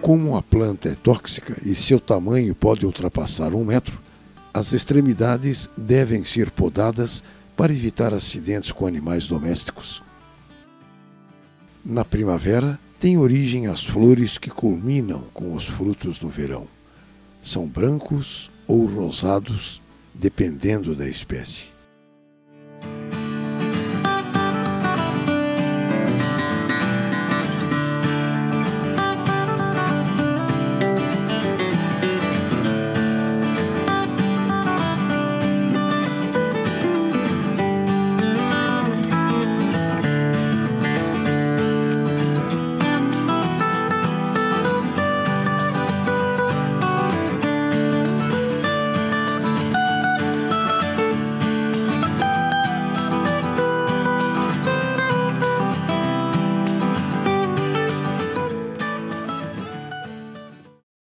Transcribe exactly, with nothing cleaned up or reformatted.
Como a planta é tóxica e seu tamanho pode ultrapassar um metro, as extremidades devem ser podadas para evitar acidentes com animais domésticos. Na primavera, tem origem as flores que culminam com os frutos no verão. São brancos ou rosados, dependendo da espécie.